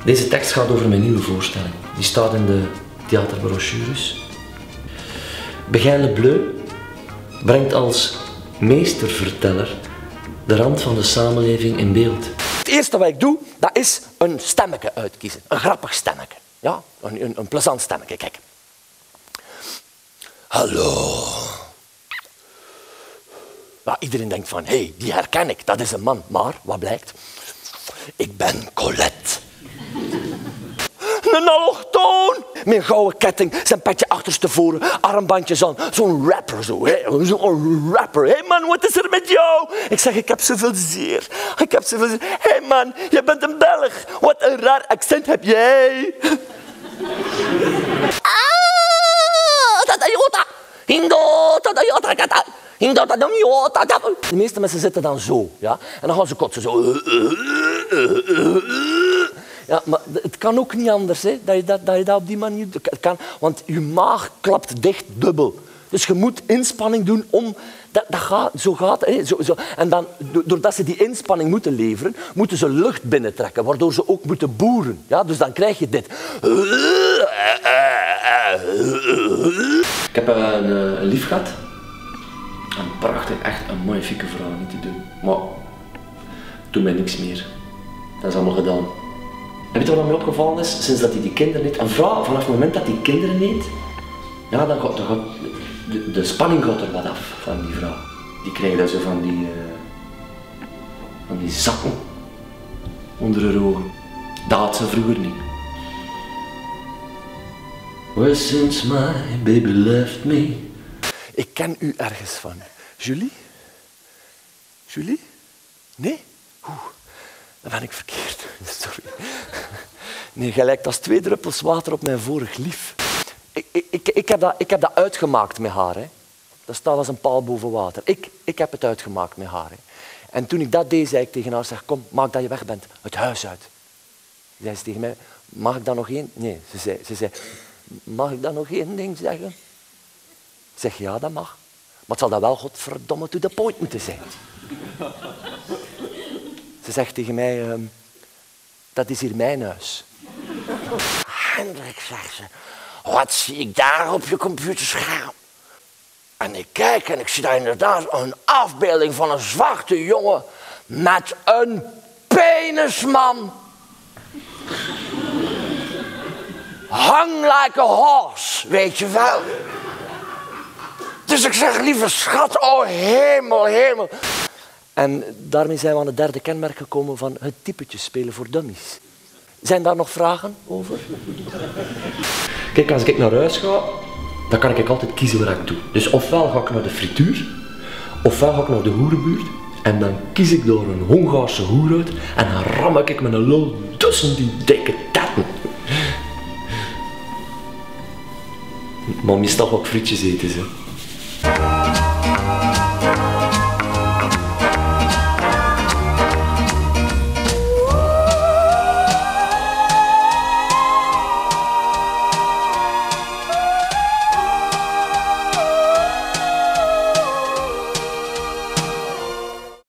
Deze tekst gaat over mijn nieuwe voorstelling. Die staat in de theaterbrochures. Begijn Lebleu brengt als meesterverteller de rand van de samenleving in beeld. Het eerste wat ik doe, dat is een stemmetje uitkiezen. Een grappig stemmetje. Ja? Een plezant stemmetje. Kijk. Hallo. Ja, iedereen denkt van, hé, die herken ik, dat is een man. Maar, wat blijkt? Ik ben Colette. Een allochtoon. Mijn gouden ketting, zijn petje achterstevoren, armbandjes aan. Zo'n rapper zo, hè. Zo'n rapper. Hé man, wat is er met jou? Ik zeg, ik heb zoveel zeer. Hé man, je bent een Belg. Wat een raar accent heb jij. De meeste mensen zitten dan zo, ja, en dan gaan ze kotsen zo. Ja, maar het kan ook niet anders, hè, dat je dat op die manier kan, want je maag klapt dicht dubbel. Dus je moet inspanning doen om... Zo gaat het. Zo. En dan, doordat ze die inspanning moeten leveren, moeten ze lucht binnentrekken, waardoor ze ook moeten boeren. Ja, dus dan krijg je dit. Ik heb een lief gehad. Een prachtig, echt een magnifieke vrouw, niet te doen. Maar doe mij niks meer. Dat is allemaal gedaan. Heb je wat mij opgevallen is? Sinds dat hij die kinderen heeft. Een vrouw, vanaf het moment dat hij kinderen heeft, ja, dan gaat de spanning gaat er wat af van die vrouw. Die krijgt dan zo van die zakken onder haar ogen. Dat had ze vroeger niet. Well, since my baby left me. Ik ken u ergens van. Julie? Julie? Nee? Dan ben ik verkeerd. Sorry. Nee, jij lijkt als 2 druppels water op mijn vorig lief. Ik heb dat uitgemaakt met haar. Hè. Dat staat als een paal boven water. Ik heb het uitgemaakt met haar. Hè. En toen ik dat deed, zei ik tegen haar, zeg, kom, maak dat je weg bent, het huis uit. Zei ze tegen mij, mag ik dan nog één? Nee, ze zei, mag ik dan nog één ding zeggen? Ik zeg, ja, dat mag. Maar het zal dan wel godverdomme to the point moeten zijn. Ze zegt tegen mij, dat is hier mijn huis. Hendrik, zegt ze, wat zie ik daar op je computerscherm? En ik kijk en ik zie daar inderdaad een afbeelding van een zwarte jongen met een penisman. Hang like a horse, weet je wel. Dus ik zeg, lieve schat, oh hemel, hemel. En daarmee zijn we aan het 3e kenmerk gekomen van het typetje spelen voor dummies. Zijn daar nog vragen over? Kijk, als ik naar huis ga, dan kan ik altijd kiezen wat ik doe. Dus ofwel ga ik naar de frituur, ofwel ga ik naar de hoerenbuurt en dan kies ik door een Hongaarse hoer uit en dan ram ik met een lul tussen die dikke tetten. Maar meestal ga ik frietjes eten, zo.